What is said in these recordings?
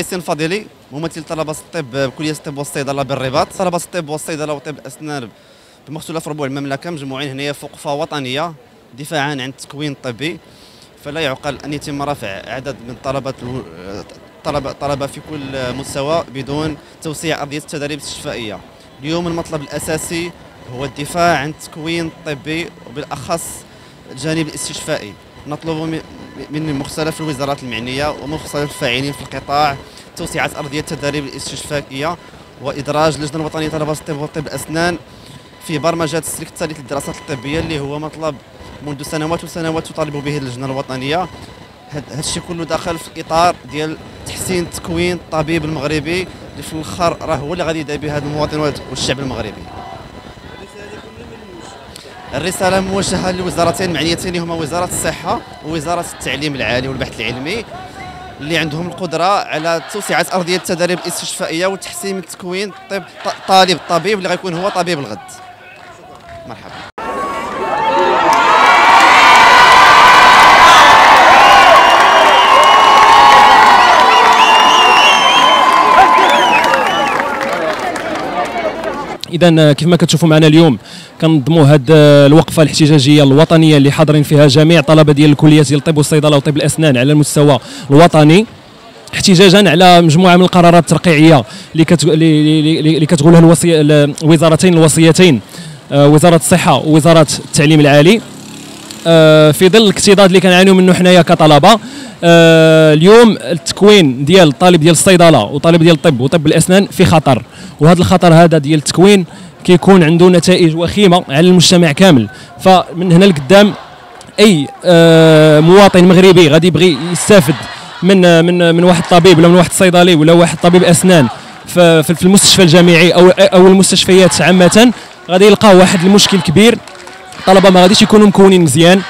ياسين فضيلي ممثل طلبه الطب بكليه الطب والصيدله بالرباط. طلبه الطب والصيدله وطب الاسنان بمختلف ربوع المملكه مجموعين هنا فوق وقفه وطنيه دفاعا عن التكوين الطبي. فلا يعقل ان يتم رفع عدد من طلبه في كل مستوى بدون توسيع ارضيه التدريب الاستشفائيه. اليوم المطلب الاساسي هو الدفاع عن التكوين الطبي وبالاخص الجانب الاستشفائي. نطلب من مختلف الوزارات المعنيه ومختلف الفاعلين في القطاع توسعه ارضيه التدريب الاستشفائيه وادراج اللجنه الوطنيه لطلبه الطب وطب الاسنان في برمجه السلك الثالث للدراسات الطبيه اللي هو مطلب منذ سنوات وسنوات تطالب به اللجنه الوطنيه. هذا الشيء كله داخل في الاطار ديال تحسين تكوين الطبيب المغربي اللي في الاخر راه هو اللي غادي يدعي به هذا المواطن والشعب المغربي. الرساله موجهه للوزارتين المعنيتين هما وزاره الصحه ووزاره التعليم العالي والبحث العلمي اللي عندهم القدره على توسعه ارضيه التدريب الاستشفائيه وتحسين من تكوين الطبيب اللي غيكون هو طبيب الغد. مرحبا. إذا كيف ما كتشوفوا معنا اليوم كنظموا هذه الوقفه الاحتجاجيه الوطنيه اللي حاضرين فيها جميع طلبه ديال الكليات ديال الطب والصيدله وطب الاسنان على المستوى الوطني، احتجاجا على مجموعه من القرارات الترقيعيه اللي كتقولها الوزارتين الوصيتين، وزاره الصحه ووزاره التعليم العالي، في ظل الاكتظاظ اللي كنعانيو منه حنايا كطلبه. اليوم التكوين ديال الطالب ديال الصيدله وطالب ديال الطب وطب الاسنان في خطر، وهذا الخطر هذا ديال التكوين كيكون عنده نتائج وخيمه على المجتمع كامل. فمن هنا لقدام اي مواطن مغربي غادي يبغي يستافد من واحد الطبيب ولا من واحد الصيدلي ولا واحد طبيب اسنان في المستشفى الجامعي او المستشفيات عامه، غادي يلقاو واحد المشكل كبير. الطلبه ما غاديش يكونوا مكونين مزيان،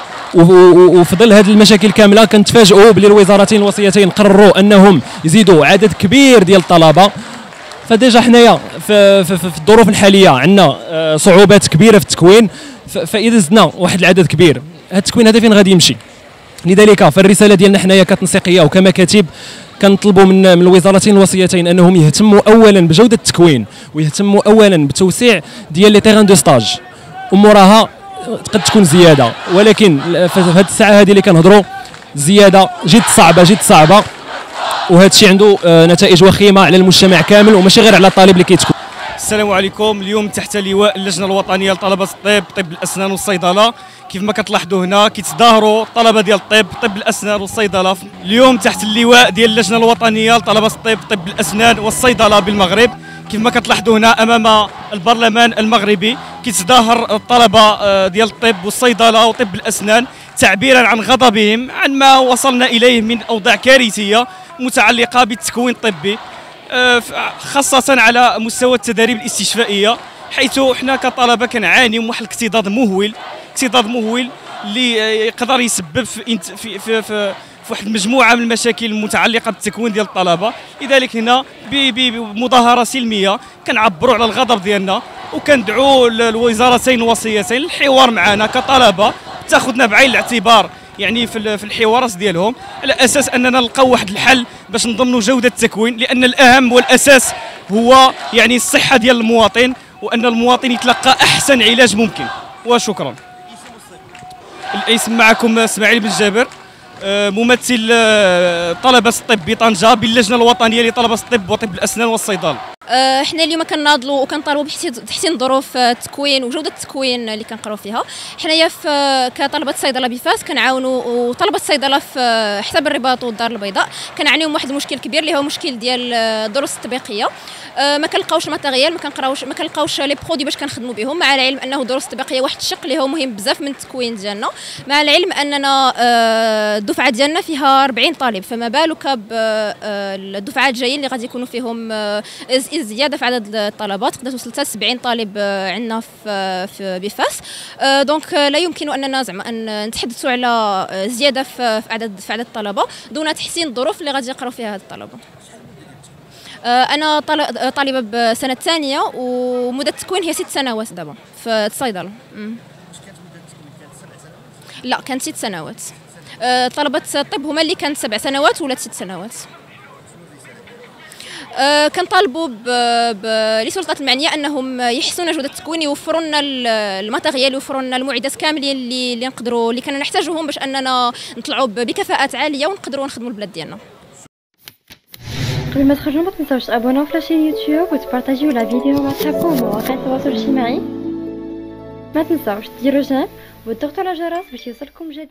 وفي ظل هذه المشاكل كامله كنتفاجئوا بلي الوزارتين الوصيتين قرروا انهم يزيدوا عدد كبير ديال الطلبه. فديجا حنايا في الظروف الحاليه عندنا صعوبات كبيره في التكوين، فاذا زدنا واحد العدد كبير هذا التكوين هذا فين غادي يمشي؟ لذلك فالرساله ديالنا حنايا كتنسيقيه وكمكاتب كنطلبوا من الوزارتين الوصيتين انهم يهتموا اولا بجوده التكوين ويهتموا اولا بتوسيع ديال لي تيران دو ستاج. وموراها قد تكون زياده، ولكن في هذه الساعه هذه اللي كنهضروا زياده جد صعبه، وهذا الشيء عنده نتائج وخيمه على المجتمع كامل وماشي غير على الطالب اللي كيتكون. السلام عليكم. اليوم تحت لواء اللجنه الوطنيه لطلبه الطب، طب الاسنان والصيدله. كيف ما كتلاحظوا هنا كيتظاهروا الطلبه ديال الطب، طب الاسنان والصيدله اليوم تحت اللواء ديال اللجنه الوطنيه لطلبه الطب، طب الاسنان والصيدله بالمغرب. كيف ما كتلاحظوا هنا امام البرلمان المغربي كيتظاهر الطلبه ديال الطب والصيدله وطب الاسنان تعبيرا عن غضبهم عن ما وصلنا اليه من اوضاع كارثيه متعلقه بالتكوين الطبي، خاصه على مستوى التدريب الاستشفائيه، حيث حنا كطلبه كنعاني من واحد الاكتظاظ مهول اللي يقدر يسبب في واحد المجموعه من المشاكل المتعلقه بالتكوين ديال الطلبه. لذلك هنا بمظاهره سلميه كنعبروا على الغضب ديالنا وكندعوا الوزارتين الوصيتين للحوار معنا كطلبه، تاخذنا بعين الاعتبار يعني في الحوارات ديالهم، على اساس اننا نلقاو واحد الحل باش نضمنوا جوده التكوين، لان الاهم والاساس هو يعني الصحه ديال المواطن، وان المواطن يتلقى احسن علاج ممكن. وشكرا. الاسم معكم اسماعيل بن جابر، ممثل طلبه الطب بطنجه باللجنه الوطنيه لطلبه الطب وطب الاسنان والصيدله. حنا اليوم كناضلوا وكنطالبوا بتحسين ظروف التكوين وجوده التكوين اللي كنقراو فيها. حنايا كطلبه صيدله بفاس كنعاونوا، وطلبه الصيدله في حساب الرباط والدار البيضاء كنعانيو من واحد المشكل كبير اللي هو مشكل ديال الدروس التطبيقيه. ما كنلقاوش الماتيريال، ما كنلقاوش لي برودوي باش كنخدموا بهم، مع العلم انه الدروس التطبيقيه واحد الشق اللي هو مهم بزاف من التكوين ديالنا، مع العلم اننا الدفعه ديالنا فيها 40 طالب، فما بالك بالدفعات الجايين اللي غادي يكونوا فيهم زياده في عدد الطلبات، تقدر توصل حتى 70 طالب عندنا في بفاس. دونك لا يمكن اننا زعما ان نتحدثوا على زياده في عدد الطلبه دون تحسين الظروف اللي غادي يقراو فيها هاد الطلبه. انا طالبه بسنه ثانيه، ومده التكوين هي 6 سنوات دابا في الصيدله. لا كانت 6 سنوات. طلبه الطب هما اللي كانت 7 سنوات ولا 6 سنوات. كنطالبوا للسلطات المعنيه انهم يحسنوا جوده التكوين، يوفروا لنا الماتيريال، يوفروا لنا المعدات كاملين اللي كنا نحتاجوهم باش اننا نطلعوا بكفاءات عاليه ونقدروا نخدموا البلاد ديالنا. قبل ما تخرجوا ما تنساوش تابوناو في لاشين يوتيوب وتبارطاجيو لا فيديو مع صحابكم ومواقع التواصل الاجتماعي. ما تنساوش ديروا جيم وتضغطوا على الجرس باش يوصلكم جديد.